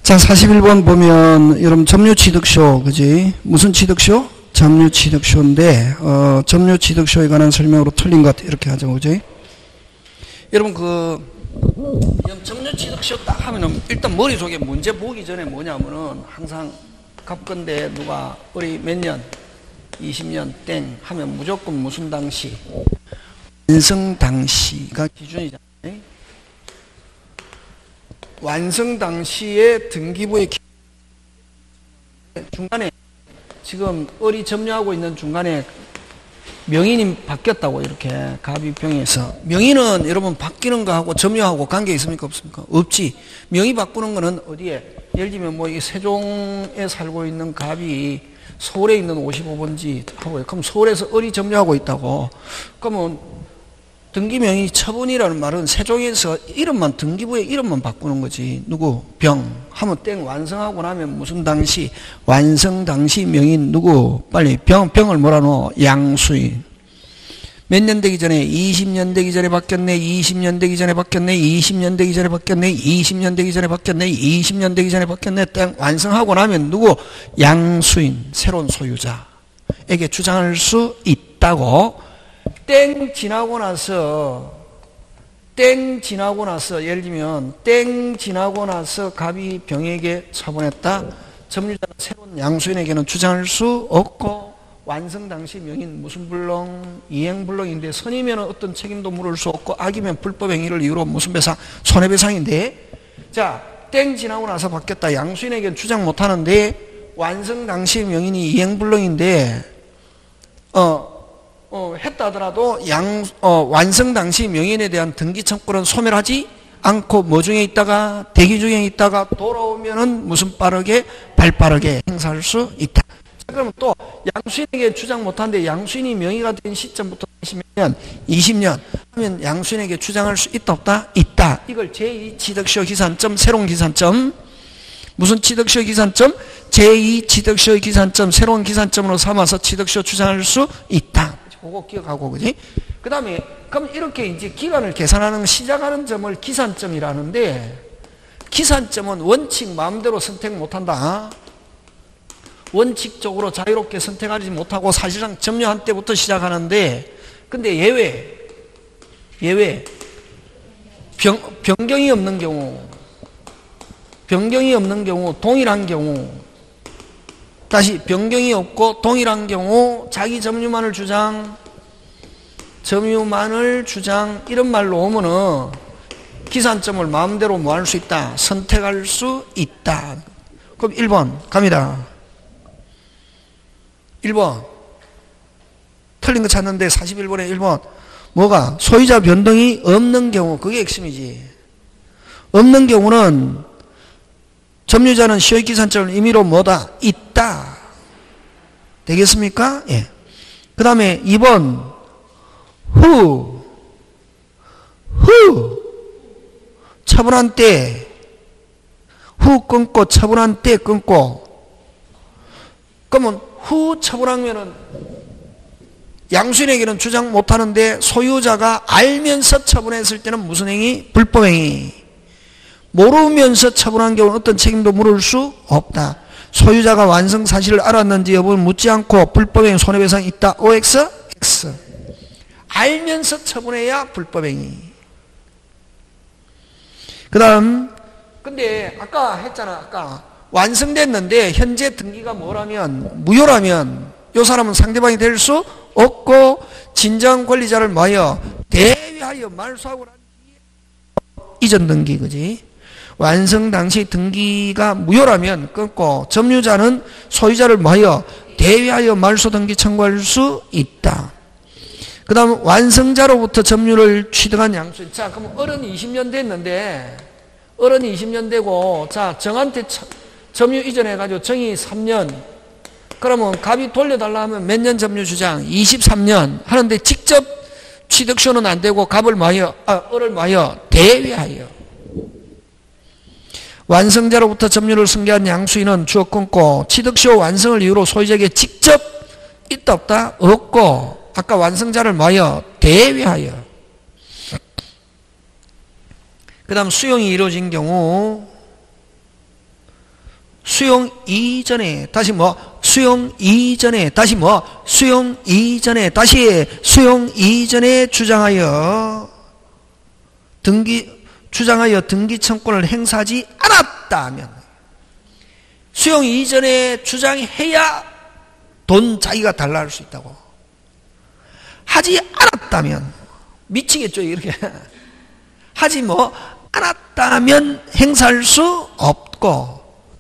자, 41번 보면, 여러분, 점유취득쇼, 그지? 무슨 취득쇼? 점유취득쇼인데, 점유취득쇼에 관한 설명으로 틀린 것, 이렇게 하죠, 그지? 여러분, 점유취득쇼 딱 하면은, 일단 머릿속에 문제 보기 전에 뭐냐면은, 항상 갑건데, 누가, 우리 몇 년, 20년 땡 하면 무조건 무슨 당시? 완성 당시가 기준이잖아요. 완성 당시에 등기부의 중간에 지금 을이 점유하고 있는 중간에 명인이 바뀌었다고 이렇게 갑이병에서 명인은 여러분 바뀌는 거하고 점유하고 관계 있습니까 없습니까? 없지. 명의 바꾸는 거는 어디에? 예를 들면 뭐 이 세종에 살고 있는 갑이 서울에 있는 55번지 하고요. 그럼 서울에서 을이 점유하고 있다고. 그러면 등기명의 처분이라는 말은 세종에서 이름만 등기부의 이름만 바꾸는 거지. 누구? 병 하면 땡 완성하고 나면 무슨 당시? 완성 당시 명인 누구? 빨리 병을 뭐라 넣어? 양수인. 몇 년 되기 전에? 20년 되기 전에 바뀌었네. 20년 되기 전에 바뀌었네. 20년 되기 전에 바뀌었네. 20년 되기 전에 바뀌었네. 20년 되기 전에 바뀌었네. 땡 완성하고 나면 누구? 양수인 새로운 소유자에게 주장할 수 있다고. 땡 지나고 나서 예를 들면 땡 지나고 나서 갑이 병에게 처분했다. 점유자는 새로운 양수인에게는 주장할 수 없고 완성 당시 명인 무슨 불능? 이행불능인데 선이면 어떤 책임도 물을 수 없고 악이면 불법행위를 이유로 무슨 배상? 손해배상인데 자, 땡 지나고 나서 바뀌었다. 양수인에게는 주장 못하는데 완성 당시 명인이 이행불능인데 했다 하더라도 완성 당시 명인에 대한 등기 청구는 소멸하지 않고 뭐 중에 있다가 대기 중에 있다가 돌아오면은 무슨 발빠르게 행사할 수 있다. 자, 그러면 또 양수인에게 주장 못하는데 양수인이 명의가 된 시점부터 20년 하면 양수인에게 주장할 수 있다 없다? 있다. 이걸 제2취득시효 기산점 새로운 기산점 무슨 취득시효 기산점? 제2취득시효 기산점 새로운 기산점으로 삼아서 취득시효 주장할 수 있다. 그거 기억하고, 그지? 그 다음에, 그럼 이렇게 이제 기간을 계산하는, 시작하는 점을 기산점이라는데, 기산점은 원칙 마음대로 선택 못한다. 원칙적으로 자유롭게 선택하지 못하고 사실상 점유한 때부터 시작하는데, 근데 예외. 변경이 없는 경우, 동일한 경우, 다시 변경이 없고 동일한 경우 자기 점유만을 주장 이런 말로 오면은 기산점을 마음대로 뭐 할 수 있다? 선택할 수 있다. 그럼 1번 갑니다. 1번 틀린 거 찾는데 41번에 1번 뭐가? 소유자 변동이 없는 경우 그게 핵심이지. 없는 경우는 점유자는 시효 기산점을 임의로 뭐다? 있다. 되겠습니까? 예. 그 다음에 2번 후 처분한 때 후 끊고 처분한 때 끊고 그러면 후 처분하면은 양수인에게는 주장 못하는데 소유자가 알면서 처분했을 때는 무슨 행위? 불법행위. 모르면서 처분한 경우는 어떤 책임도 물을 수 없다. 소유자가 완성 사실을 알았는지 여부를 묻지 않고 불법행위 손해배상이 있다. OX? X. 알면서 처분해야 불법행위. 그 다음 근데 아까 했잖아. 완성됐는데 현재 등기가 뭐라면 무효라면 이 사람은 상대방이 될 수 없고 진정 권리자를 뭐하여 대위하여 말소하고 난 뒤에 이전 등기 그지? 완성 당시 등기가 무효라면 끊고 점유자는 소유자를 뭐하여 대위하여 말소 등기 청구할 수 있다. 그 다음 완성자로부터 점유를 취득한 양수인. 자, 그럼 어른 20년 됐는데 어른 20년 되고 자 정한테 점유 이전해가지고 정이 3년 그러면 갑이 돌려달라 하면 몇 년 점유 주장? 23년 하는데 직접 취득시효는 안 되고 갑을 뭐하여 을을 뭐하여 대위하여 완성자로부터 점유를 승계한 양수인은 주어 끊고 취득시효 완성을 이유로 소유자에게 직접 있다 없다? 없고 아까 완성자를 뭐하여? 대위하여. 그 다음 수용이 이루어진 경우 수용 이전에, 다시 뭐, 수용 이전에, 다시 뭐, 수용 이전에, 다시 수용 이전에 주장하여 등기 청구권을 행사하지 않았다면, 수용 이전에 주장해야 돈 자기가 달라 할 수 있다고. 하지 않았다면, 미치겠죠, 이렇게. 하지 뭐, 않았다면 행사할 수 없고,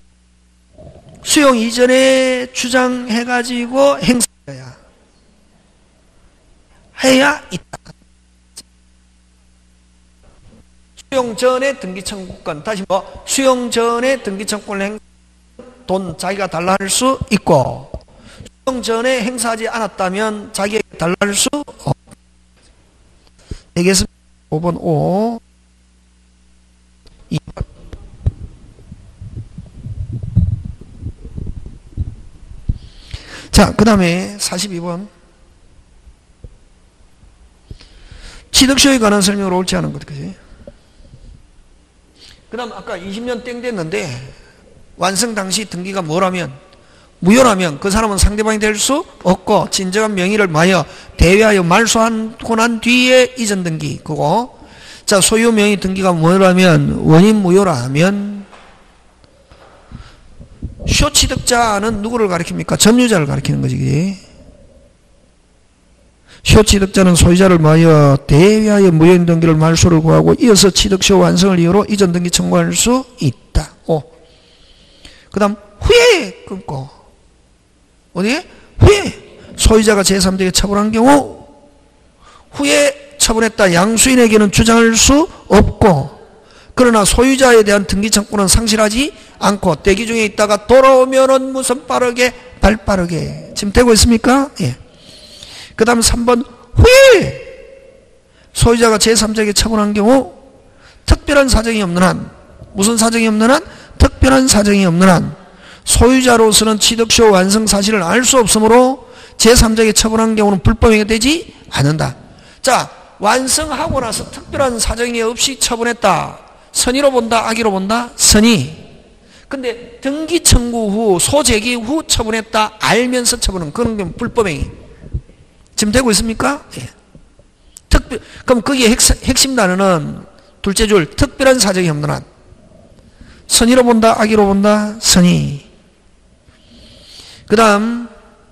수용 이전에 주장해가지고 행사해야 있다. 수용 전에 등기 청구권, 다시 뭐, 수용 전에 등기 청구권을 돈 자기가 달라 할 수 있고, 수용 전에 행사하지 않았다면 자기에게 달라 할 수 없다. 되겠습니다. 5번 5. 2번. 자, 그 다음에 42번. 취득시효에 관한 설명을 옳지 않은 것, 그지? 그 다음 아까 20년 땡 됐는데, 완성 당시 등기가 뭐라면, 무효라면 그 사람은 상대방이 될 수 없고, 진정한 명의를 마여 대회하여 말소하고 난 뒤에 이전 등기, 그거. 자, 소유 명의 등기가 뭐라면, 원인 무효라면, 쇼취득자는 누구를 가리킵니까? 점유자를 가리키는 거지, 그지? 쇼취득자는 소유자를 마여 대회하여 무효인 등기를 말소를 구하고 이어서 취득시효 완성을 이유로 이전 등기 청구할 수 있다. 그 다음 후에 끊고, 어디에? 후에 소유자가 제3자에게 처분한 경우 후에 처분했다 양수인에게는 주장할 수 없고, 그러나 소유자에 대한 등기 청구는 상실하지 않고 대기 중에 있다가 돌아오면은 무슨 빠르게 발빠르게. 지금 되고 있습니까? 예. 그 다음 3번 후에 소유자가 제3자에게 처분한 경우 특별한 사정이 없는 한, 무슨 사정이 없는 한? 특별한 사정이 없는 한 소유자로서는 취득시효 완성 사실을 알 수 없으므로 제3자에게 처분한 경우는 불법행위가 되지 않는다. 자, 완성하고 나서 특별한 사정이 없이 처분했다. 선의로 본다, 악의로 본다? 선의. 근데 등기 청구 후, 소재기 후 처분했다. 알면서 처분은 그런 게 불법행위. 지금 되고 있습니까? 예. 그럼 거기에 핵심 단어는 둘째 줄, 특별한 사정이 없는 한. 선의로 본다, 악의로 본다? 선의. 그 다음,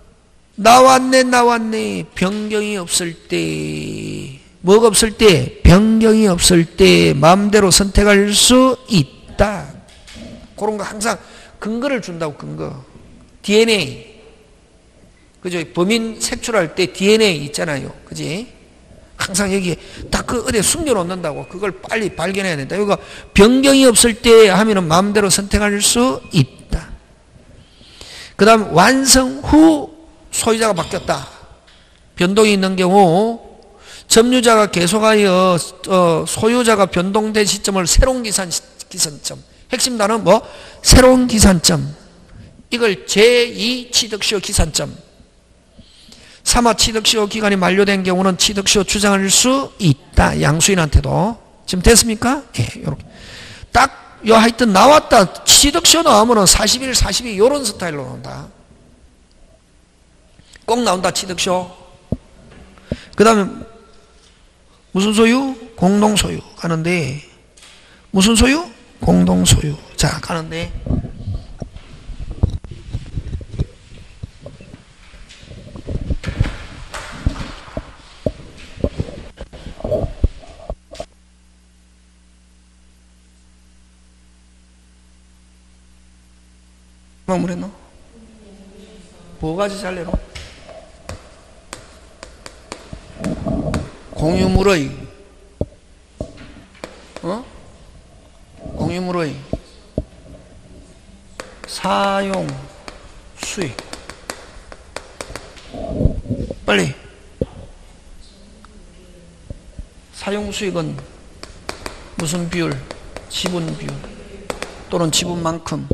나왔네. 변경이 없을 때. 뭐가 없을 때? 변경이 없을 때 마음대로 선택할 수 있다. 그런 거 항상 근거를 준다고, 근거. DNA. 그죠? 범인 색출할 때 DNA 있잖아요. 그지? 항상 여기에 딱 그 어디에 숨겨놓는다고. 그걸 빨리 발견해야 된다. 이거 변경이 없을 때 하면은 마음대로 선택할 수 있다. 그 다음, 완성 후 소유자가 바뀌었다. 변동이 있는 경우, 점유자가 계속하여 소유자가 변동된 시점을 새로운 기산점. 핵심 단어는 뭐? 새로운 기산점. 이걸 제2 취득시효 기산점. 3화 취득시효 기간이 만료된 경우는 취득시효 주장할 수 있다. 양수인한테도. 지금 됐습니까? 예, 요렇게. 딱, 하여튼 나왔다. 취득시효 나오면은 41, 42, 요런 스타일로 나온다. 꼭 나온다, 취득시효. 그 다음에, 무슨 소유? 공동소유. 가는데, 무슨 소유? 공동소유. 자, 가는데, 마무리했노? 뭐가지 잘래노? 공유물의 공유물의 사용 수익. 빨리. 사용 수익은 무슨 비율? 지분 비율 또는 지분만큼.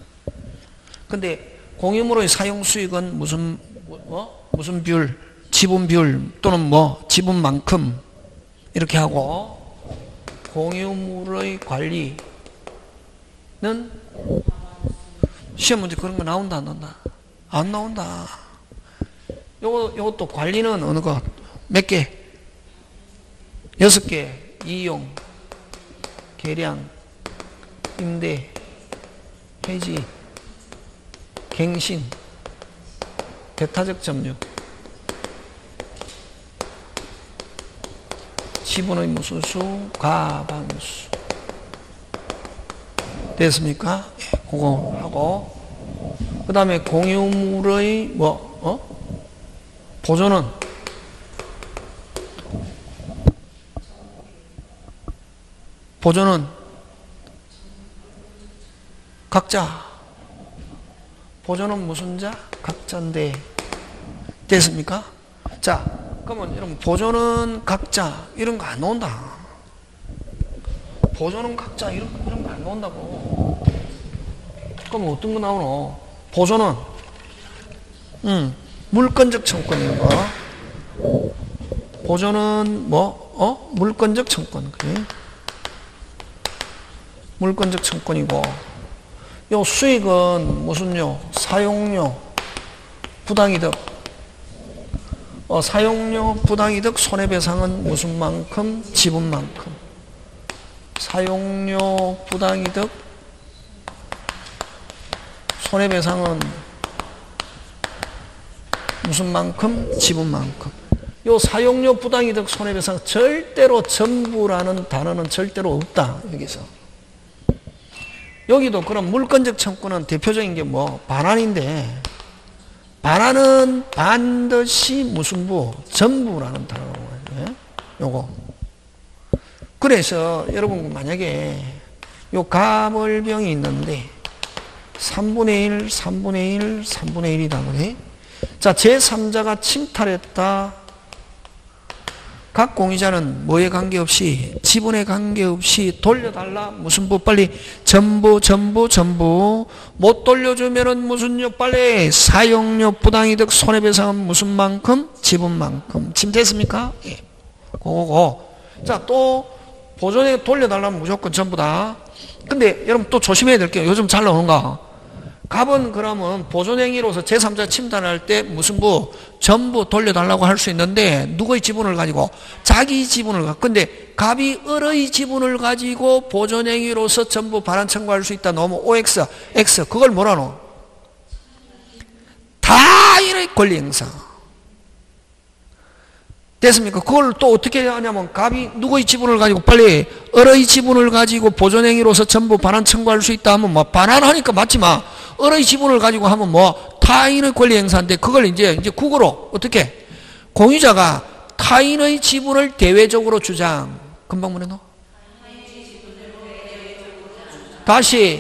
근데 공유물의 사용 수익은 무슨 비율? 지분 비율 또는 지분만큼. 이렇게 하고, 공유물의 관리는 시험 문제 그런 거 나온다, 안 나온다? 안 나온다. 요것도 관리는 어느 것? 몇 개? 6개. 이용, 계량, 임대, 해지, 갱신, 배타적 점유, 지분의 무슨 수? 과반수. 됐습니까? 예, 그거 하고. 그 다음에 공유물의 보존은? 보존은? 각자. 보존은 무슨 자? 각자인데. 됐습니까? 자, 그러면 여러분, 보존은 각자. 이런 거 안 나온다. 보존은 각자. 이런 거 안 나온다고. 그럼 어떤 거 나오노? 보존은? 물권적 청권 이런 거. 보존은 물권적 청권. 그래? 물권적 청권이고. 요 수익은 무슨요? 사용료, 부당이득. 사용료, 부당이득, 손해배상은 무슨 만큼? 지분만큼. 사용료, 부당이득, 손해배상은 무슨 만큼? 지분만큼. 요 사용료, 부당이득, 손해배상 절대로 전부라는 단어는 절대로 없다. 여기서. 여기도 그럼 물권적 청구는 대표적인 게 반환인데, 반환은 반드시 무슨 부? 전부라는 단어예요. 요거. 그래서 여러분 만약에 요 가벌병이 있는데 3분의 1, 3분의 1, 3분의 1이다 그래. 자, 제3자가 침탈했다. 각 공유자는 뭐에 관계없이, 지분에 관계없이 돌려달라. 무슨 부? 빨리 전부. 못 돌려주면은 무슨요? 빨리 사용료, 부당이득, 손해배상은 무슨 만큼? 지분만큼. 지금 됐습니까? 예. 그거고. 자, 또 보존에 돌려달라면 무조건 전부다. 근데 여러분 또 조심해야 될 게 요즘 잘 나오는가? 갑은 그러면 보존행위로서 제3자 침탈할 때 무슨 부? 전부 돌려달라고 할 수 있는데 누구의 지분을 가지고? 자기 지분을 가지고. 근데 갑이 을의 지분을 가지고 보존행위로서 전부 반환 청구할 수 있다. 너무 OX, X. 그걸 뭐라노? 타인의 권리 행사. 됐습니까? 그걸 또 어떻게 하냐면 갑이 누구의 지분을 가지고 빨리 을의 지분을 가지고 보존행위로서 전부 반환 청구할 수 있다 하면 반환하니까 맞지 마. 을의 지분을 가지고 하면 타인의 권리 행사인데 그걸 이제 국어로 어떻게? 공유자가 타인의 지분을 대외적으로 주장. 금방 뭐래노? 다시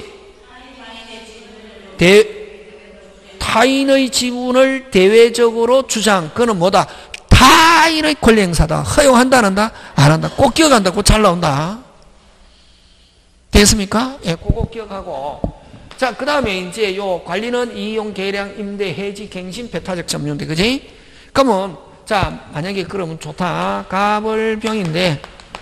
타인의 지분을 대외적으로 주장. 그거는 뭐다? 타인의 권리 행사다. 허용한다, 안 한다? 안 한다. 꼭 기억한다. 그거 잘 나온다. 됐습니까? 예, 그거 기억하고. 자, 그 다음에 이제 요 관리는 이용, 계량, 임대, 해지, 갱신, 배타적 점유인데, 그지? 그러면, 자, 만약에 그러면 좋다. 가벌병인데,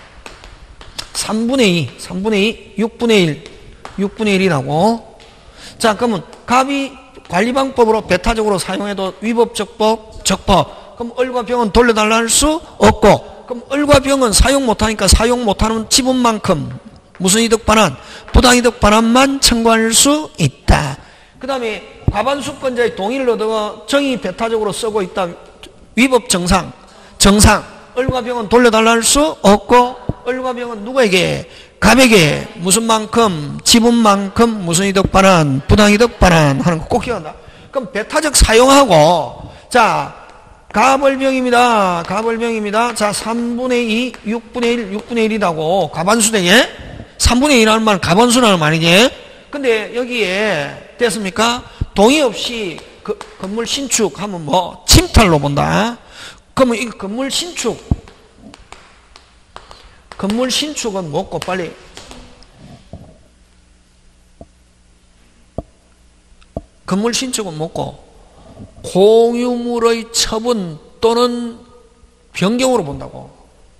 3분의 2, 6분의 1이라고. 자, 그러면 갑이 관리방법으로 배타적으로 사용해도 위법, 적법, 적법. 그럼 을과 병은 돌려달라 할 수 없고, 그럼 을과 병은 사용 못하니까 사용 못하는 지분만큼 무슨 이득 반환? 부당이득 반환만 청구할 수 있다. 그 다음에 과반수권자의 동의를 얻어 정의 배타적으로 쓰고 있다. 위법 정상. 을과 병은 돌려달라 할 수 없고, 을과 병은 누구에게? 갑에게 무슨 만큼? 지분만큼 무슨 이득 반환? 부당이득 반환 하는 거 꼭 기억한다. 그럼 배타적 사용하고, 자, 가벌병입니다. 자, 3분의 2, 6분의 1, 6분의 1이라고. 과반수되게? 3분의 1 하는 말은 가반수라는 말이지. 근데 여기에, 됐습니까? 동의 없이 건물 신축하면 침탈로 본다. 그러면 이 건물 신축은 뭐고, 빨리. 건물 신축은 뭐고? 공유물의 처분 또는 변경으로 본다고.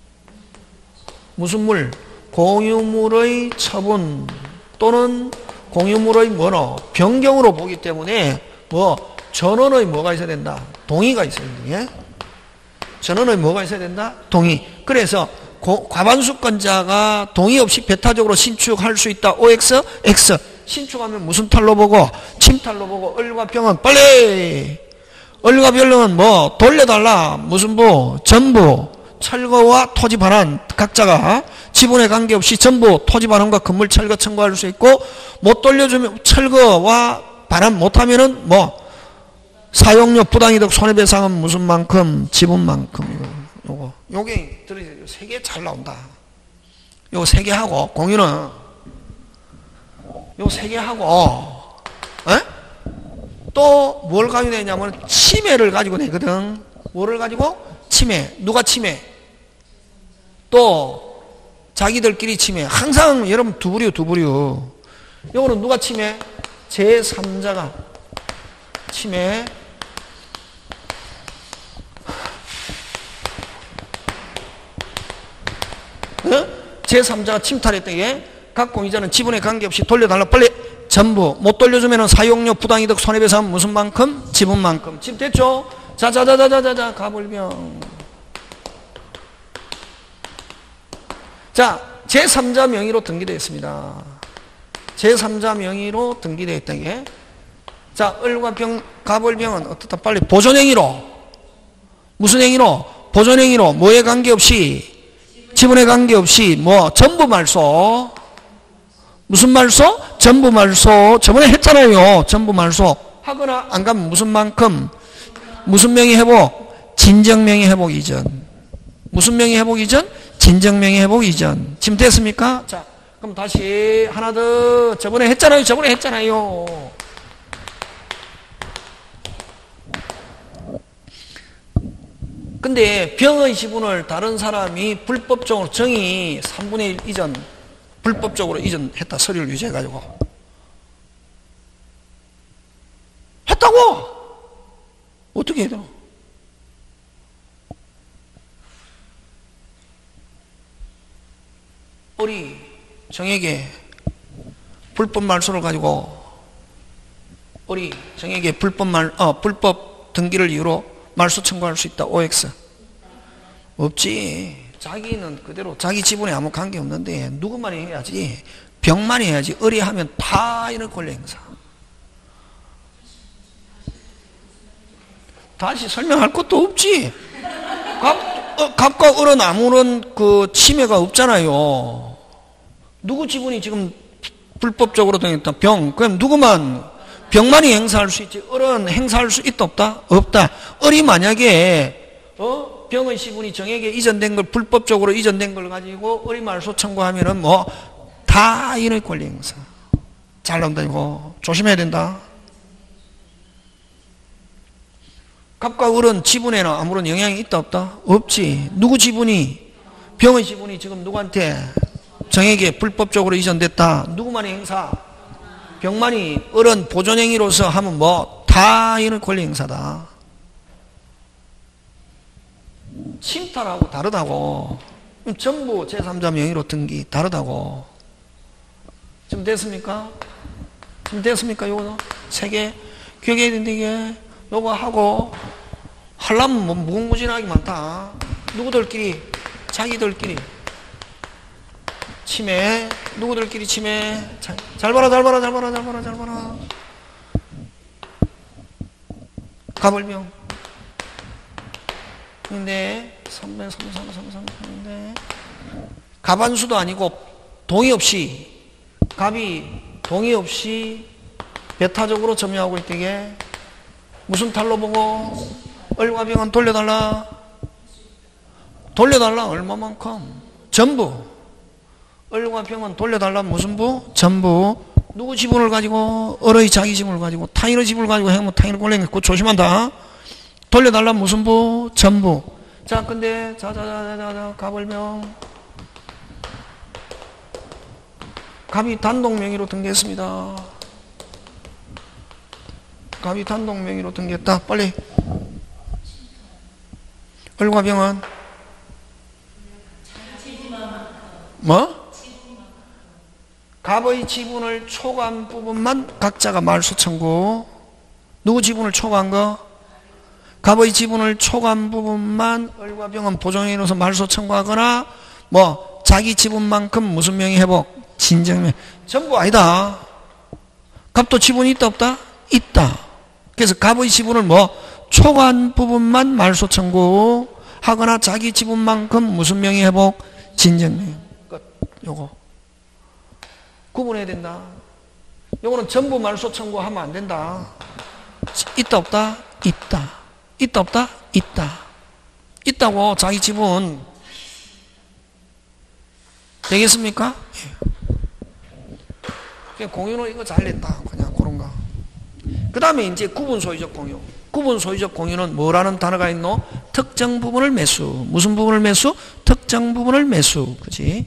무슨 물? 공유물의 처분 또는 공유물의 뭐노? 변경으로 보기 때문에 뭐 전원의 뭐가 있어야 된다? 동의가 있어야 된다. 예? 전원의 뭐가 있어야 된다? 동의. 그래서 과반수권자가 동의 없이 배타적으로 신축할 수 있다. OX, X. 신축하면 무슨 탈로 보고? 침탈로 보고. 을과 병은 빨리! 을과 병은 뭐 돌려달라. 무슨 부? 전부. 철거와 토지 반환 각자가 지분에 관계없이 전부 토지 반환과 건물 철거 청구할 수 있고, 못 돌려주면 철거와 반환 못하면은 뭐 사용료 부당이득 손해배상은 무슨 만큼? 지분만큼. 요게 들으세요. 세 개 잘 나온다. 요거 세 개 하고 공유는 요 세 개 하고 또 뭘 가지고 내냐면 침해를 가지고 내거든. 뭐를 가지고? 침해. 누가 침해? 또 자기들끼리 침해. 항상 여러분 두 부류. 요거는 누가 침해? 제3자가 침해. 제3자가 침탈했던 게 각 공유자는 지분에 관계없이 돌려달라. 빨리 전부. 못 돌려주면 사용료 부당이득 손해배상 무슨 만큼? 지분만큼. 지금 됐죠? 자자자자자자 가불병. 자, 제3자 명의로 등기되어 있습니다. 제3자 명의로 등기되어 있던 게, 자, 을과 병, 가불병은 어떻다? 빨리 보존행위로. 무슨 행위로? 보존행위로. 뭐에 관계없이? 지분에 관계없이 뭐 전부 말소. 무슨 말소? 전부 말소. 저번에 했잖아요. 전부 말소. 하거나 안 가면 무슨 만큼? 무슨 명의 회복? 진정명의 회복 이전. 무슨 명의 회복 이전? 진정명의 회복 이전. 지금 됐습니까? 자, 그럼 다시 하나 더. 저번에 했잖아요. 근데 병의 지분을 다른 사람이 불법적으로 정의 3분의 1 이전, 불법적으로 이전했다. 서류를 유지해가지고. 했다고! 어떻게 해야 되나? 우리 정에게 불법 말소를 가지고 우리 정에게 불법 등기를 이유로 말소 청구할 수 있다. OX. 없지. 자기는 그대로 자기 지분에 아무 관계 없는데 누구만이 해야지. 병만이 해야지. 의뢰하면 다 이런 권리 행사. 다시 설명할 것도 없지. 갑과 을은 아무런 그 침해가 없잖아요. 누구 지분이 지금 불법적으로 등했다. 병. 그럼 누구만? 병만이 행사할 수 있지. 을은 행사할 수 있다 없다? 없다. 을이 만약에 병의 지분이 정에게 이전된 걸 불법적으로 이전된 걸 가지고 을이 말소 청구하면은 뭐 다 인의 권리 행사. 잘 나온다 이거. 조심해야 된다. 갑과 을은 지분에는 아무런 영향이 있다 없다? 없지. 누구 지분이? 병의 지분이 지금 누구한테? 정에게 불법적으로 이전됐다. 누구만이 행사? 병만이. 을은 보존행위로서 하면 뭐 다 이런 권리 행사다. 침탈하고 다르다고. 전부 제3자 명의로 등기 다르다고. 지금 됐습니까? 요거 세 개 기억해야 되는데 이게 요거 하고 하려면 뭐 무궁무진하게 많다. 누구들끼리? 자기들끼리 침해. 누구들끼리 침해. 잘 봐라. 가불병. 근데 3배 3인데 가반수도 아니고 동의 없이 갑이 동의 없이 배타적으로 점유하고 있대게. 무슨 탈로 보고? 을과 병은 돌려달라. 얼마만큼? 전부. 을과 병은 돌려달라. 무슨 부? 전부. 누구 지분을 가지고? 을의 자기 지분을 가지고. 타인의 지분을 가지고 해면 타인의 권리 있고 조심한다. 돌려달라. 무슨 부? 전부. 자, 근데 자자자자자 가불명. 갑이 단독 명의로 등기했습니다. 갑이 단독 명의로 등기했다. 빨리. 을과 병은 뭐? 갑의 지분을 초과한 부분만 각자가 말소청구. 누구 지분을 초과한 거? 갑의 지분을 초과한 부분만 을과 병은 보정인으로서 말소청구하거나 뭐 자기 지분만큼 무슨 명의 회복, 진정명. 전부 아니다. 갑도 지분이 있다 없다? 있다. 그래서 갑의 지분을 뭐 초과한 부분만 말소청구 하거나 자기 지분만큼 무슨 명의 회복, 진정명. 요거 구분해야 된다. 요거는 전부 말소 청구하면 안 된다. 있다 없다? 있다. 있다 없다? 있다. 있다고 자기 지분 되겠습니까? 예. 공유는 이거 잘 냈다. 그냥 그런 거. 그 다음에 이제 구분 소유적 공유. 구분 소유적 공유는 뭐라는 단어가 있노? 특정 부분을 매수. 무슨 부분을 매수? 특정 부분을 매수. 그지?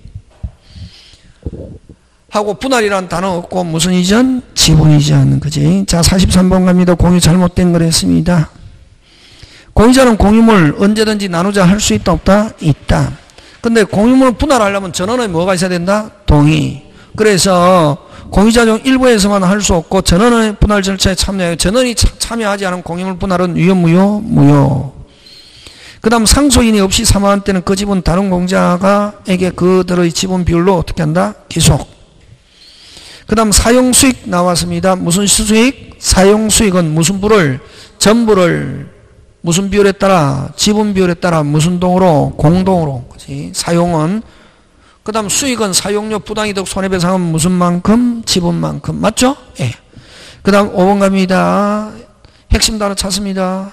하고 분할이라는 단어 없고 무슨 이전? 지분 이전. 그지? 자, 43번 갑니다. 공유 잘못된 걸 했습니다. 공유자는 공유물 언제든지 나누자 할 수 있다 없다? 있다. 근데 공유물을 분할하려면 전원에 뭐가 있어야 된다? 동의. 그래서 공유자 중 일부에서만 할 수 없고 전원의 분할 절차에 참여해요. 전원이 참여하지 않은 공유물 분할은 유효, 무효? 무효. 그 다음 상속인이 없이 사망한 때는 그 지분 다른 공자가에게 그들의 지분 비율로 어떻게 한다? 기속. 그 다음 사용수익 나왔습니다. 무슨 수익? 사용수익은 무슨 부를? 전부를 무슨 비율에 따라? 지분 비율에 따라 무슨 동으로? 공동으로. 그치? 사용은. 그 다음 수익은 사용료 부당이득 손해배상은 무슨 만큼? 지분만큼. 맞죠? 예. 그 다음 5번 갑니다. 핵심 단어 찾습니다.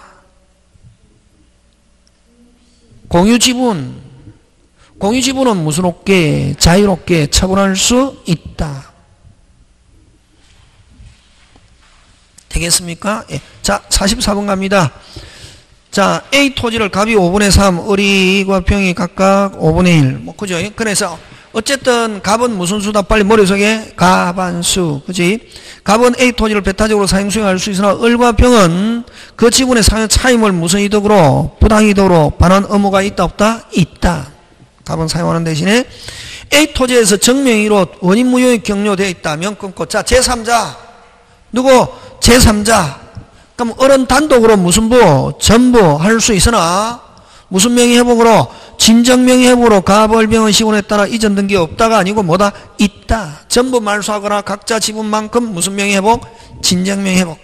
공유지분. 공유지분은 무슨 없게? 자유롭게 처분할 수 있다. 되겠습니까? 예. 자, 44번 갑니다. 자, A 토지를 갑이 5분의 3, 을이과 병이 각각 5분의 1. 뭐, 그죠? 그래서, 어쨌든, 갑은 무슨 수다? 빨리 머릿속에 갑한수. 그지? 갑은 A 토지를 배타적으로 사용수행할 수 있으나, 을과 병은 그 지분의 상여 차임을 무슨 이득으로? 부당이득으로 반환 의무가 있다, 없다? 있다. 갑은 사용하는 대신에, A 토지에서 증명의로 원인 무효의 격려되어 있다면 끊고. 자, 제3자. 누구? 제3자. 그럼 을은 단독으로 무슨 부? 전부 할 수 있으나 무슨 명의 회복으로? 진정명의 회복으로 갑을병의 시분에 따라 이전 등기 없다가 아니고 뭐다? 있다. 전부 말소하거나 각자 지분만큼 무슨 명의 회복? 진정명의 회복.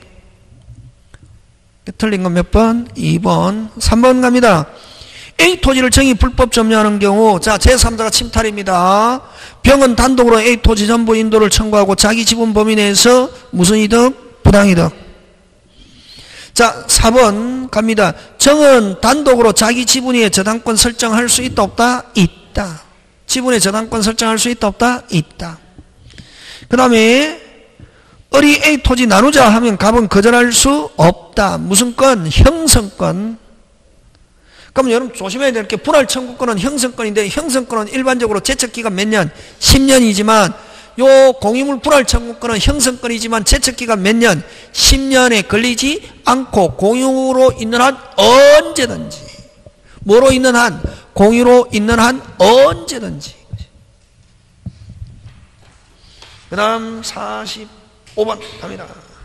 틀린 건 몇 번? 2번. 3번 갑니다. A 토지를 정의 불법 점유하는 경우 자 제3자가 침탈입니다. 병은 단독으로 A 토지 전부 인도를 청구하고 자기 지분 범위 내에서 무슨 이득? 부당이득. 자 4번 갑니다. 정은 단독으로 자기 지분의 저당권 설정할 수 있다 없다? 있다. 지분의 저당권 설정할 수 있다 없다? 있다. 그 다음에 을이 A 토지 나누자 하면 갑은 거절할 수 없다. 무슨 건? 형성권. 그럼 여러분 조심해야 될 게 분할 청구권은 형성권인데 형성권은 일반적으로 제척기간 몇 년? 10년이지만 요 공유물 분할 청구권은 형성권이지만 제척기간 몇 년? 10년에 걸리지 않고 공유로 있는 한 언제든지. 뭐로 있는 한? 공유로 있는 한 언제든지. 그 다음 45번 갑니다.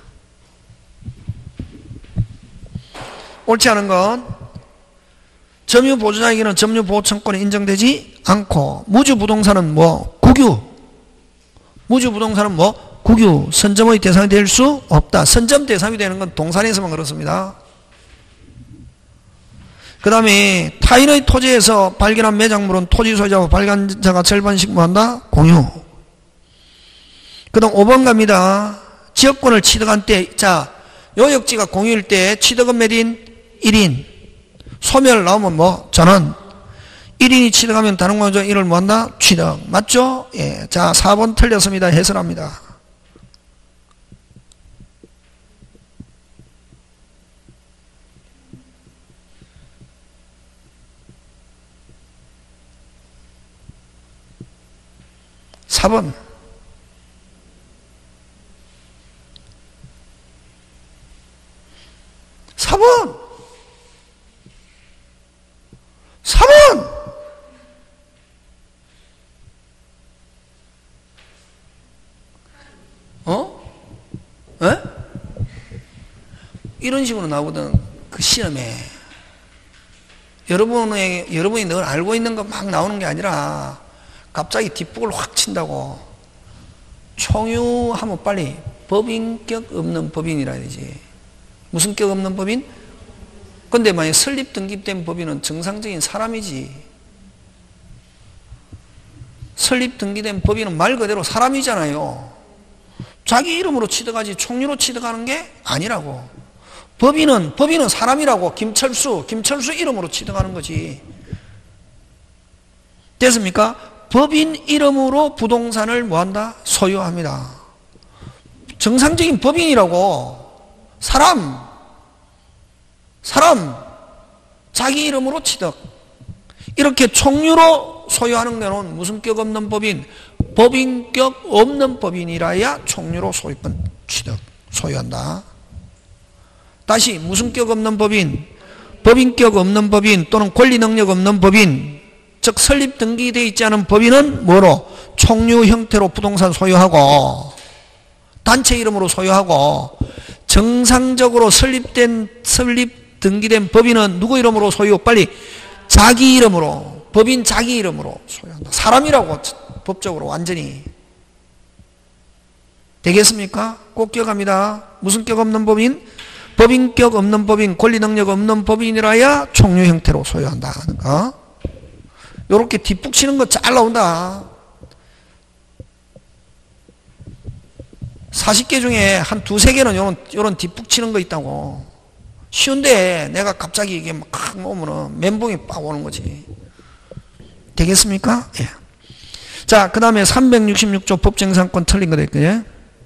옳지 않은 건 점유보조자에게는 점유보호청권이 인정되지 않고 무주부동산은 뭐? 국유. 무주부동산은 뭐? 국유. 선점의 대상이 될 수 없다. 선점 대상이 되는 건 동산에서만 그렇습니다. 그 다음에 타인의 토지에서 발견한 매장물은 토지 소유자와 발견자가 절반씩 뭐한다? 공유. 그 다음 5번 갑니다. 지역권을 취득한 때, 자, 요역지가 공유일 때 취득은 몇 인? 1인. 소멸 나오면 뭐? 전원. 1인이 취득하면 다른 공유자 1을 뭐한다? 취득. 맞죠? 예. 자, 4번 틀렸습니다. 해설합니다. (4번) 4번 4번 이런 식으로 나오던 그 시험에 여러분이 늘 알고 있는 거 막 나오는 게 아니라 갑자기 뒷북을 확 친다고. 총유하면 빨리 법인격 없는 법인이라 해야지. 무슨 격 없는 법인? 근데 만약 설립 등기된 법인은 정상적인 사람이지. 설립 등기된 법인은 말 그대로 사람이잖아요. 자기 이름으로 취득하지 총유로 취득하는 게 아니라고. 법인은 사람이라고. 김철수 이름으로 취득하는 거지. 됐습니까? 법인 이름으로 부동산을 뭐한다? 소유합니다. 정상적인 법인이라고. 사람 자기 이름으로 취득. 이렇게 총유로 소유하는 경우는 무슨 격 없는 법인? 법인격 없는 법인이라야 총유로 소유한다. 다시 무슨 격 없는 법인? 법인격 없는 법인 또는 권리능력 없는 법인, 즉 설립 등기되어 있지 않은 법인은 뭐로? 총유 형태로 부동산 소유하고 단체 이름으로 소유하고, 정상적으로 설립 등기된 법인은 누구 이름으로 소유? 빨리 자기 이름으로, 법인 자기 이름으로 소유한다. 사람이라고 법적으로 완전히. 되겠습니까? 꼭 기억합니다. 무슨 격 없는 법인? 법인격 없는 법인, 권리능력 없는 법인이라야 총유 형태로 소유한다 하는 거. 요렇게 뒷북 치는 거 잘 나온다. 40개 중에 한 두세 개는 요런 뒷북 치는 거 있다고. 쉬운데 내가 갑자기 이게 막 오면은 멘붕이 빡 오는 거지. 되겠습니까? 예. 자, 그 다음에 366조 법정상권 틀린 거 됐거든요.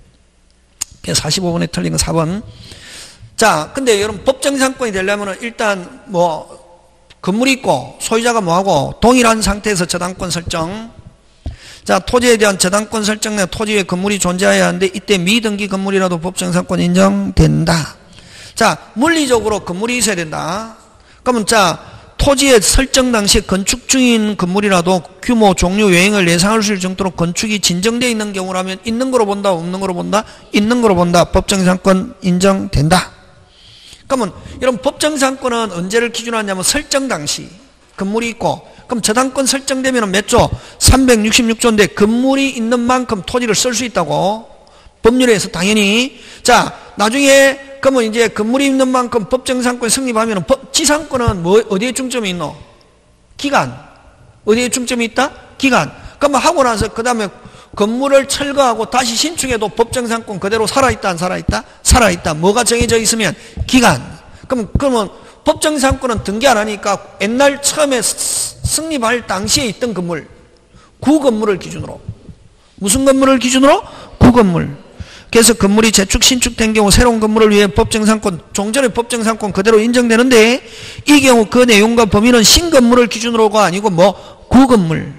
45번에 틀린 거 4번. 자, 근데 여러분 법정상권이 되려면은 일단 건물이 있고 소유자가 뭐하고 동일한 상태에서 저당권 설정. 자, 토지에 대한 저당권 설정 내 토지 위에 건물이 존재해야 하는데 이때 미등기 건물이라도 법정상권 인정된다. 자, 물리적으로 건물이 있어야 된다. 그러면 자, 토지에 설정 당시 건축 중인 건물이라도 규모, 종류, 외형을 예상할 수 있을 정도로 건축이 진정되어 있는 경우라면 있는 거로 본다, 없는 거로 본다? 있는 거로 본다. 법정상권 인정된다. 그러면 이런 법정상권은 언제를 기준으로 하냐면 설정 당시 건물이 있고, 그럼 저당권 설정되면 몇 조? 366조인데 건물이 있는 만큼 토지를 쓸 수 있다고 법률에서 당연히. 자, 나중에 그러면 이제 건물이 있는 만큼 법정상권 성립하면 지상권은 어디에 중점이 있노? 기간. 어디에 중점이 있다? 기간. 그러면 하고 나서 그 다음에 건물을 철거하고 다시 신축해도 법정상권 그대로 살아있다, 안 살아있다? 살아있다. 뭐가 정해져 있으면? 기간. 그러면 법정상권은 등기 안 하니까 옛날 처음에 성립할 당시에 있던 건물, 구건물을 기준으로. 무슨 건물을 기준으로? 구건물. 그래서 건물이 재축, 신축된 경우 새로운 건물을 위해 법정상권, 종전의 법정상권 그대로 인정되는데 이 경우 그 내용과 범위는 신건물을 기준으로가 아니고 구건물.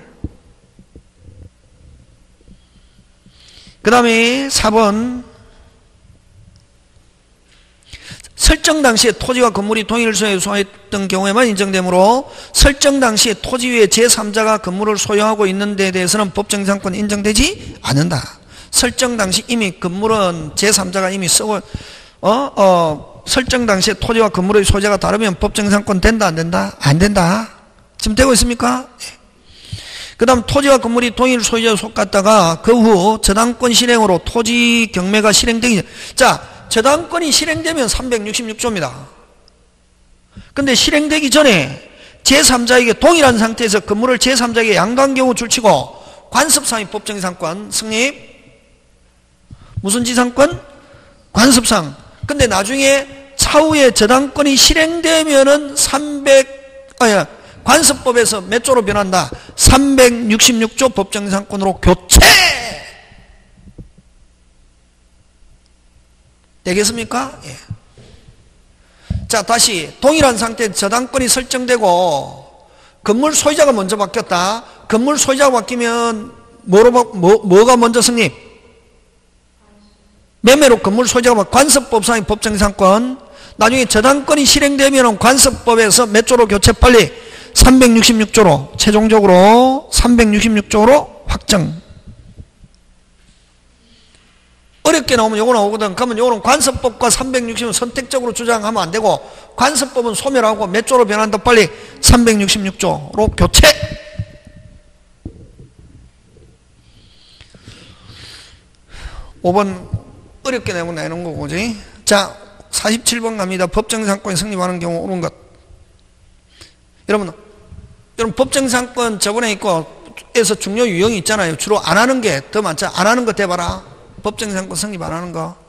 그 다음에 4번. 설정 당시에 토지와 건물이 동일 소유에 소유했던 경우에만 인정되므로 설정 당시에 토지 위에 제3자가 건물을 소유하고 있는 데 대해서는 법정상권 인정되지 않는다. 설정 당시 이미 건물은 제3자가 이미 쓰고 설정 당시에 토지와 건물의 소재가 다르면 법정상권 된다, 안 된다? 안 된다. 지금 되고 있습니까? 그 다음 토지와 건물이 동일 소유자에 속갔다가 그 후 저당권 실행으로 토지 경매가 실행되기. 자, 저당권이 실행되면 366조입니다. 근데 실행되기 전에 제3자에게 동일한 상태에서 건물을 제3자에게 양도한 경우 줄치고 관습상의 법정상권 성립. 무슨 지상권? 관습상. 근데 나중에 차후에 저당권이 실행되면은 관습법에서 몇 조로 변한다? 366조 법정상권으로 교체! 되겠습니까? 예. 자, 다시 동일한 상태에 저당권이 설정되고 건물 소유자가 먼저 바뀌었다. 건물 소유자가 바뀌면 뭐가 먼저 성립? 매매로 건물 소유자가 관습법상의 법정상권. 나중에 저당권이 실행되면 관습법에서 몇 조로 교체? 빨리 366조로 최종적으로 366조로 확정. 어렵게 나오면 요거 나오거든. 그러면 요거는 관습법과 360은 선택적으로 주장하면 안 되고, 관습법은 소멸하고 몇 조로 변한다? 빨리 366조로 교체. 5번 어렵게 내고 내는 거고, 그지? 자, 47번 갑니다. 법정상권이 성립하는 경우 옳은 것. 여러분 법정상권 저번에 있고 에서 중요 유형이 있잖아요. 주로 안 하는 게 더 많죠. 안 하는 거 대봐라. 법정상권 성립 안 하는 거.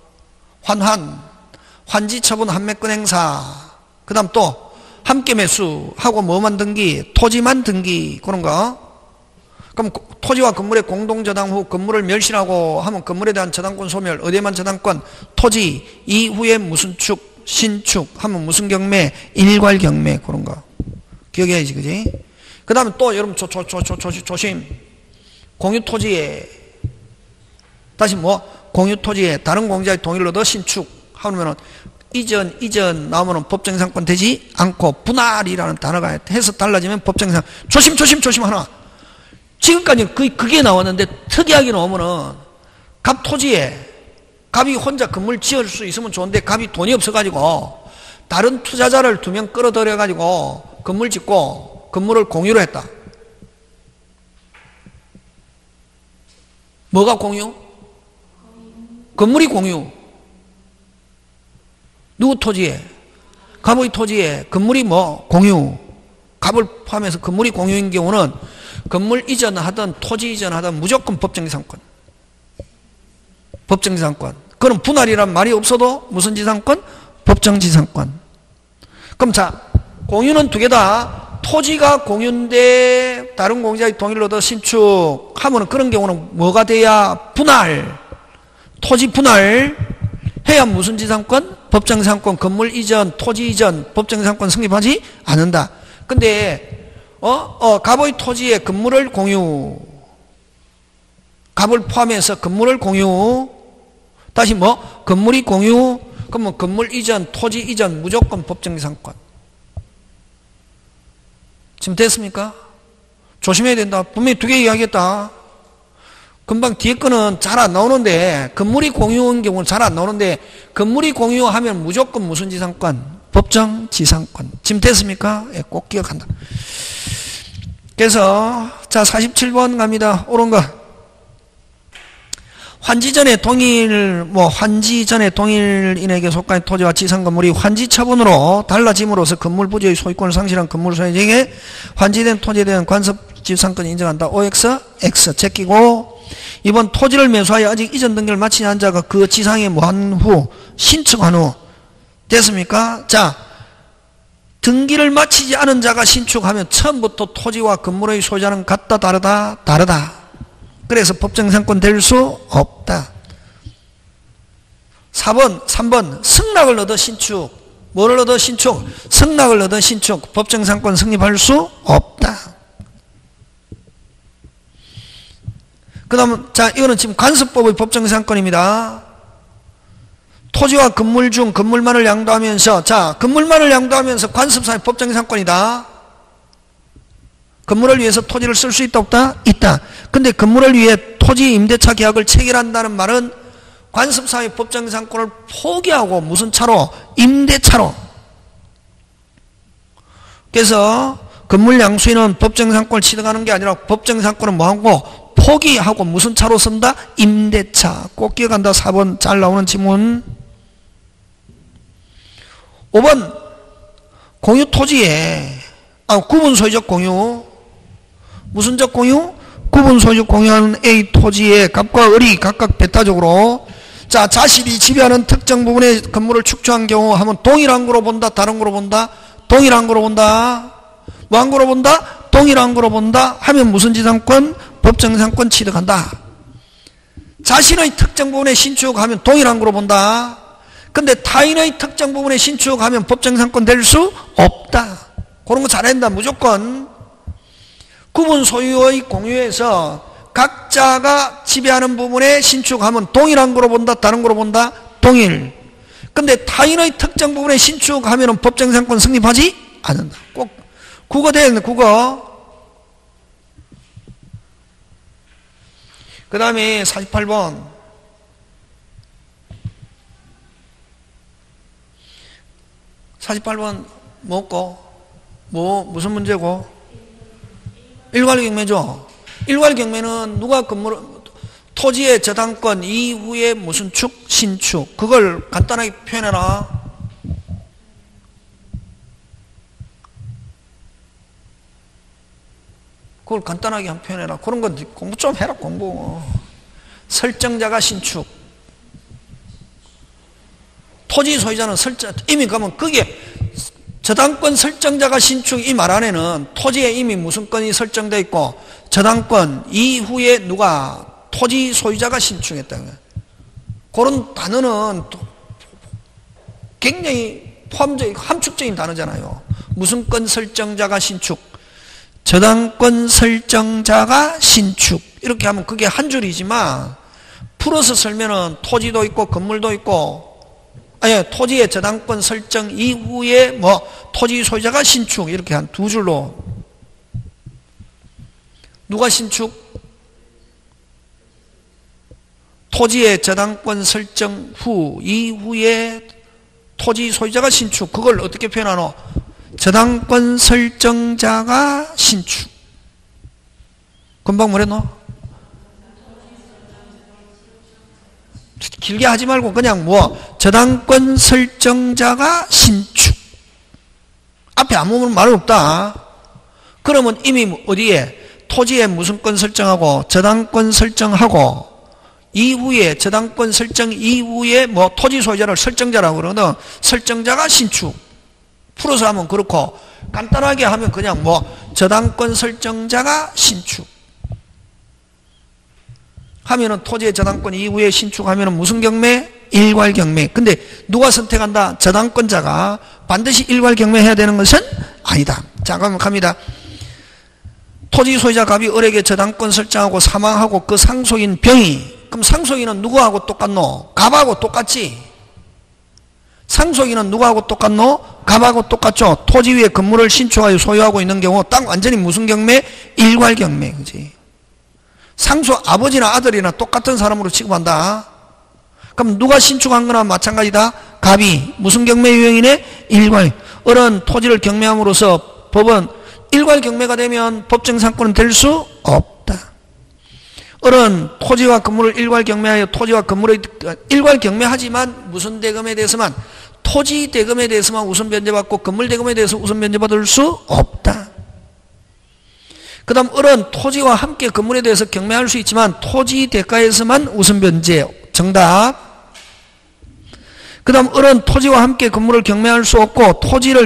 환지 처분 한매권 행사. 그 다음 또 함께 매수하고 뭐만 등기, 토지만 등기, 그런 거. 그럼 토지와 건물의 공동저당 후 건물을 멸실하고 하면 건물에 대한 저당권 소멸, 어디에만 저당권, 토지 이후에 무슨 축, 신축 하면 무슨 경매, 일괄 경매, 그런 거 기억해야지, 그지? 그 다음에 또 여러분 조심. 공유토지에 다시 공유토지에 다른 공자의 동의를 얻어 신축 하면은 이전 나오면은 법정상권 되지 않고 분할이라는 단어가 해서 달라지면 법정상. 조심 하나. 지금까지 그게 나왔는데 특이하게 나오면은 갑 토지에 갑이 혼자 건물 지을 수 있으면 좋은데 갑이 돈이 없어가지고 다른 투자자를 2명 끌어들여가지고 건물 짓고 건물을 공유로 했다. 뭐가 공유? 건물이 공유. 누구 토지에? 갑의 토지에 건물이 공유. 갑을 포함해서 건물이 공유인 경우는 건물 이전하든 토지 이전하든 무조건 법정지상권. 법정지상권. 그럼 분할이란 말이 없어도 무슨 지상권? 법정지상권. 그럼 자, 공유는 두 개다. 토지가 공유인데 다른 공자의 동의를 얻어 신축하면 그런 경우는 뭐가 돼야? 분할. 토지 분할 해야 무슨 지상권? 법정지상권. 건물 이전, 토지 이전, 법정지상권 성립하지 않는다. 근데 갑의 토지에 건물을 공유, 갑을 포함해서 건물을 공유, 다시 건물이 공유, 그러면 건물 이전, 토지 이전 무조건 법정지상권. 지금 됐습니까? 조심해야 된다. 분명히 두 개 이야기했다. 금방 뒤에 거는 잘 안 나오는데, 건물이 공유인 경우는 잘 안 나오는데, 건물이 공유하면 무조건 무슨 지상권? 법정지상권. 지금 됐습니까? 예, 꼭 기억한다. 그래서 자 47번 갑니다. 옳은 거. 환지 전에 동일인에게 속한 토지와 지상 건물이 환지 처분으로 달라짐으로써 건물 부지의 소유권을 상실한 건물 소유자에게 환지된 토지에 대한 관습 지상권을 인정한다. OX, X 제끼고. 이번 토지를 매수하여 아직 이전 등기를 마치지 않은 자가 그 지상에 뭐한 후 신축한 후 됐습니까? 자, 등기를 마치지 않은 자가 신축하면 처음부터 토지와 건물의 소유자는 같다 다르다? 다르다. 그래서 법정지상권 될 수 없다. 3번 승낙을 얻어 신축. 뭐를 얻어 신축? 승낙을 얻어 신축. 법정지상권 성립할 수 없다. 그 다음 자 이거는 지금 관습법의 법정지상권입니다. 토지와 건물 중 건물만을 양도하면서, 자, 건물만을 양도하면서 관습상의 법정지상권이다. 건물을 위해서 토지를 쓸 수 있다 없다? 있다. 근데 건물을 위해 토지 임대차 계약을 체결한다는 말은 관습상의 법정지상권을 포기하고 무슨 차로? 임대차로. 그래서 건물 양수인은 법정지상권을 취득하는 게 아니라 법정지상권은 뭐하고? 포기하고 무슨 차로 쓴다? 임대차. 꼭 기억한다. 4번 잘 나오는 지문. 5번 공유 토지에 구분 소유적 공유. 무슨적 공유? 구분 소유적 공유하는 A 토지에 갑과 을이 각각 배타적으로 자 자신이 지배하는 특정 부분의 건물을 축조한 경우 하면 동일한 거로 본다? 다른 거로 본다? 동일한 거로 본다? 뭐한 거로 본다? 동일한 거로 본다? 하면 무슨 지상권? 법정지상권 취득한다. 자신의 특정 부분에 신축하면 동일한 거로 본다. 근데 타인의 특정 부분에 신축하면 법정지상권 될 수 없다. 그런 거 잘해야 된다. 무조건 구분 소유의 공유에서 각자가 지배하는 부분에 신축하면 동일한 거로 본다? 다른 거로 본다? 동일. 근데 타인의 특정 부분에 신축하면 법정지상권 성립하지 않는다. 꼭 국어 돼야 된다. 국어. 그 다음에 48번 48번 뭐고? 무슨 문제고? 일괄경매죠. 일괄경매는 누가 토지의 저당권 이후에 무슨 축? 신축. 그걸 간단하게 표현해라. 그걸 간단하게 한 표현해라. 그런 건 공부 좀 해라, 공부. 설정자가 신축. 토지 소유자는 이미 그러면 그게 저당권 설정자가 신축 이 말 안에는 토지에 이미 무슨 건이 설정되어 있고 저당권 이후에 누가 토지 소유자가 신축했다는 거예요. 그런 단어는 굉장히 포함적인 함축적인 단어잖아요. 무슨 건 설정자가 신축, 저당권 설정자가 신축 이렇게 하면 그게 한 줄이지만 풀어서 설면은 토지도 있고 건물도 있고 토지의 저당권 설정 이후에 토지 소유자가 신축 이렇게 한 두 줄로 누가 신축? 토지의 저당권 설정 이후에 토지 소유자가 신축. 그걸 어떻게 표현하노? 저당권 설정자가 신축. 금방 뭐랬노? 길게 하지 말고 그냥 저당권 설정자가 신축. 앞에 아무 말 없다. 그러면 이미 어디에 토지에 무슨 건 설정하고 저당권 설정하고 이후에 저당권 설정 이후에 토지 소유자를 설정자라고 그러거든. 설정자가 신축. 풀어서 하면 그렇고 간단하게 하면 그냥 저당권 설정자가 신축 하면은 토지의 저당권 이후에 신축하면은 무슨 경매? 일괄경매. 근데 누가 선택한다? 저당권자가. 반드시 일괄경매 해야 되는 것은 아니다. 자, 그러면 갑니다. 토지 소유자 갑이 을에게 저당권 설정하고 사망하고 그 상속인 병이, 그럼 상속인은 누구하고 똑같노? 갑하고 똑같지. 상속인은 누구하고 똑같노? 갑하고 똑같죠. 토지 위에 건물을 신축하여 소유하고 있는 경우 딱 완전히 무슨 경매? 일괄경매. 그지? 상속 아버지나 아들이나 똑같은 사람으로 취급한다. 그럼 누가 신축한 거나 마찬가지다. 갑이 무슨 경매 유형이네? 일괄. 을은 토지를 경매함으로써 법은 일괄 경매가 되면 법정상권은 될 수 없다. 을은 토지와 건물을 일괄 경매하여 토지와 건물의 일괄 경매하지만 무슨 대금에 대해서만 토지 대금에 대해서만 우선 변제받고 건물 대금에 대해서 우선 변제받을 수 없다. 그 다음 을은 토지와 함께 건물에 대해서 경매할 수 있지만 토지 대가에서만 우선 변제. 정답. 그 다음 을은 토지와 함께 건물을 경매할 수 없고 토지를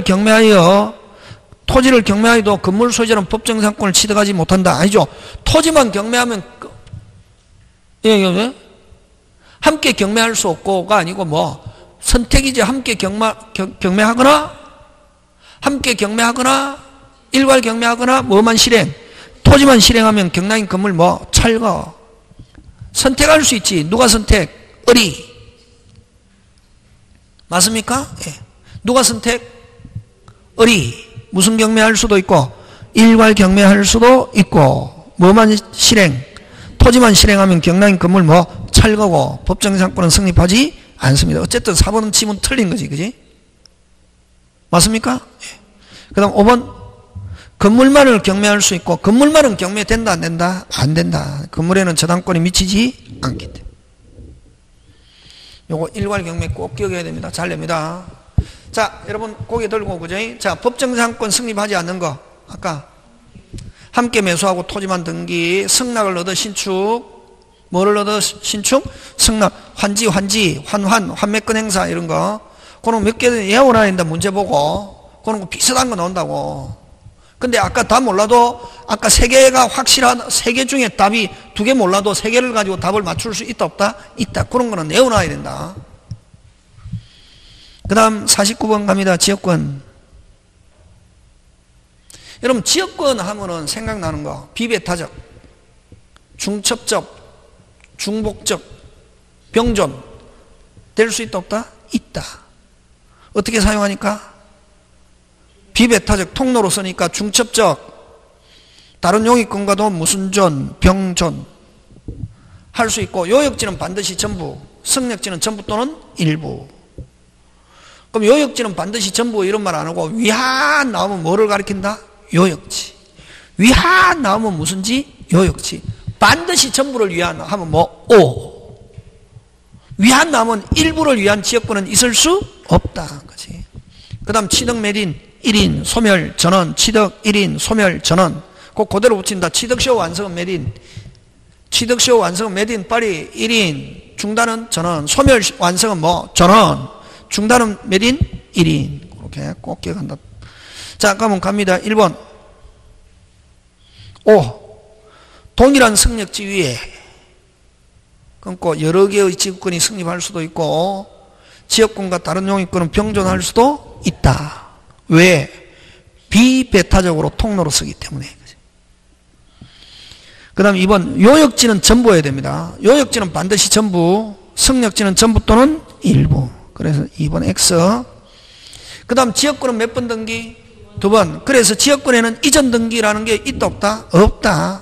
경매하여도 건물 소유자는 법정상권을 취득하지 못한다. 아니죠. 토지만 경매하면 함께 경매할 수 없고가 아니고 선택이지. 함께 경매하거나 함께 경매하거나 일괄 경매하거나 뭐만 실행. 토지만 실행하면 경락인 건물 철거. 선택할 수 있지. 누가 선택? 을이. 맞습니까? 예. 누가 선택? 을이. 무슨 경매할 수도 있고 일괄 경매할 수도 있고 뭐만 실행? 토지만 실행하면 경락인 건물 철거고 법정상권은 성립하지 않습니다. 어쨌든 4번 치면 틀린 거지. 그지? 맞습니까? 예. 그 다음 5번 건물만을 경매할 수 있고 건물만은 경매된다 안 된다? 안 된다. 건물에는 저당권이 미치지 않기 때문에 요거 일괄 경매 꼭 기억해야 됩니다. 잘 냅니다. 자, 여러분 고개 들고 그죠? 자, 법정상권 성립하지 않는 거 아까 함께 매수하고 토지만 등기, 승낙을 얻어 신축, 뭐를 얻어 신축? 승낙, 환지, 환매권 행사 이런 거 그런 몇 개 외워놔야 된다. 문제 보고 그런 거 비슷한 거 나온다고. 근데 아까 다 몰라도 아까 세 개가 확실한 세 개 중에 답이 두 개 몰라도 세 개를 가지고 답을 맞출 수 있다 없다? 있다. 그런 거는 외워놔야 된다. 그 다음 49번 갑니다. 지역권. 여러분 지역권 하면은 생각나는 거 비배타적, 중첩적, 중복적, 병존 될 수 있다 없다? 있다. 어떻게 사용하니까? 비배타적 통로로 쓰니까 중첩적 다른 용익권과도 무슨 존, 병존 할 수 있고 요역지는 반드시 전부, 승역지는 전부 또는 일부. 그럼 요역지는 반드시 전부 이런 말 안 하고 위한 나오면 뭐를 가리킨다? 요역지. 위한 나오면 무슨지? 요역지. 반드시 전부를 위한 하면 뭐? 오. 위한 나오면 일부를 위한 지역권은 있을 수 없다. 그치? 그 다음 치덕 매딘 1인 소멸 전원 치덕 1인 소멸 전원 꼭 그대로 붙인다. 치덕쇼 완성은 매딘 치덕쇼 완성은 매딘 빨리 1인 중단은 전원 소멸 완성은 뭐? 전원 중단은 매딘 1인 그렇게 꼭 기억한다. 자 그러면 갑니다. 1번 5. 동일한 승력지 위에 끊고 여러 개의 지역권이 성립할 수도 있고 지역권과 다른 용익권은 병존할 수도 있다. 왜? 비배타적으로 통로로 쓰기 때문에. 그 다음 2번 요역지는 전부여야 됩니다. 요역지는 반드시 전부, 승력지는 전부 또는 일부. 그래서 2번 X. 그 다음 지역권은 몇 번 등기? 2번. 그래서 지역권에는 이전 등기라는 게 있다 없다? 없다.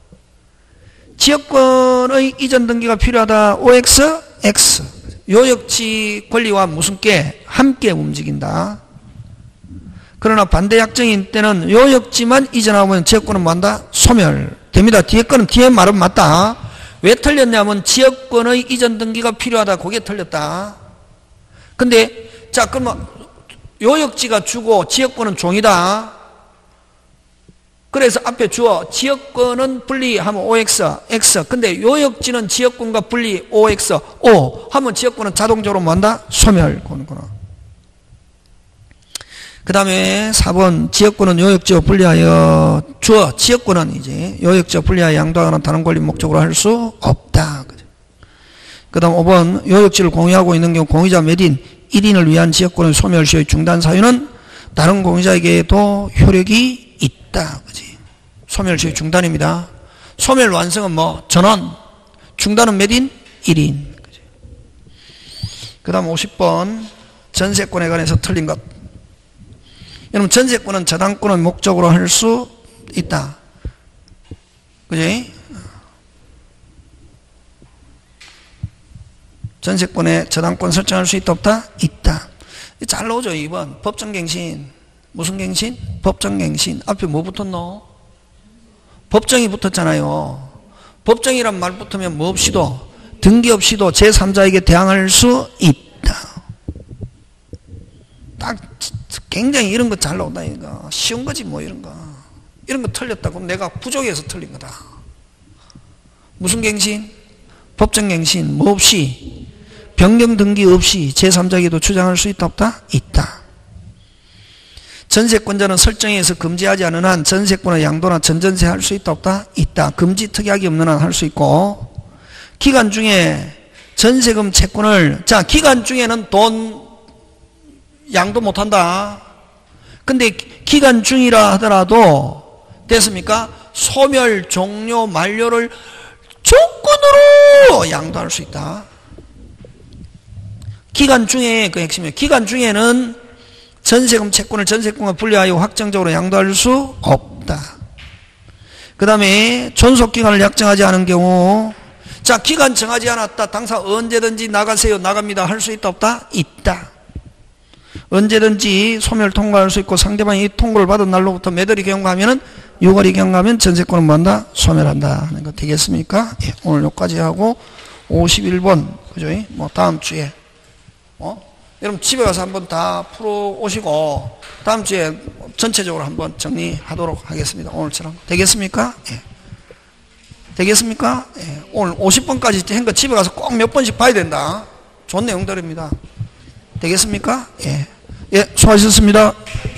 지역권의 이전 등기가 필요하다. OX, X. 요역지 권리와 무슨 게 함께 움직인다. 그러나 반대 약정인 때는 요역지만 이전하면 지역권은 뭐한다? 소멸됩니다. 뒤에 거는 뒤에 말은 맞다. 왜 틀렸냐면 지역권의 이전 등기가 필요하다. 그게 틀렸다. 근데 자 그러면 요역지가 주고 지역권은 종이다. 그래서 앞에 주어 지역권은 분리하면 OX, X. 근데 요역지는 지역권과 분리 OX, O 하면 지역권은 자동적으로 뭐한다? 소멸되는구나. 그 다음에 4번 지역권은 요역지와 분리하여 주어 지역권은 이제 요역지와 분리하여 양도하거나 다른 권리 목적으로 할 수 없다. 그 다음 5번 요역지를 공유하고 있는 경우 공유자 몇인 1인을 위한 지역권의 소멸 시의 중단 사유는 다른 공유자에게도 효력이 있다. 그지? 소멸 시의 중단입니다. 소멸 완성은 뭐? 전원. 중단은 몇인? 1인. 그지? 그 다음 50번 전세권에 관해서 틀린 것. 여러분 전세권은 저당권의 목적으로 할 수 있다. 그지? 전세권에 저당권 설정할 수 있다 없다? 있다. 잘 나오죠 2번. 법정갱신. 무슨 갱신? 법정갱신. 앞에 뭐 붙었노? 법정이 붙었잖아요. 법정이란 말 붙으면 뭐 없이도 등기 없이도 제3자에게 대항할 수 있다. 딱 굉장히 이런 거 잘 나온다 이거. 쉬운 거지 뭐 이런 거. 이런 거 틀렸다 그럼 내가 부족해서 틀린 거다. 무슨 갱신? 법정갱신. 뭐 없이 변경 등기 없이 제3자에게도 주장할 수 있다 없다? 있다. 전세권자는 설정에서 금지하지 않은 한 전세권의 양도나 전전세 할 수 있다 없다? 있다. 금지 특약이 없는 한 할 수 있고 기간 중에 전세금 채권을 자 기간 중에는 돈 양도 못한다. 근데 기간 중이라 하더라도 됐습니까? 소멸 종료 만료를 조건으로 양도할 수 있다. 기간 중에 그 핵심이에요. 기간 중에는 전세금 채권을 전세권과 분리하여 확정적으로 양도할 수 없다. 그 다음에 존속기간을 약정하지 않은 경우 자 기간 정하지 않았다. 당사 언제든지 나가세요. 나갑니다. 할 수 있다 없다? 있다. 언제든지 소멸 통과할 수 있고 상대방이 이 통고를 받은 날로부터 몇 월이 경과하면 6월이 경과하면 전세권은 뭐한다? 소멸한다 하는 거 되겠습니까? 예, 오늘 여기까지 하고 51번 그죠? 뭐 다음 주에 여러분 집에 가서 한번 다 풀어 오시고 다음 주에 전체적으로 한번 정리하도록 하겠습니다. 오늘처럼 되겠습니까? 예. 되겠습니까? 예. 오늘 50번까지 한 거 집에 가서 꼭 몇 번씩 봐야 된다. 좋은 내용들입니다. 되겠습니까? 예. 예, 수고하셨습니다.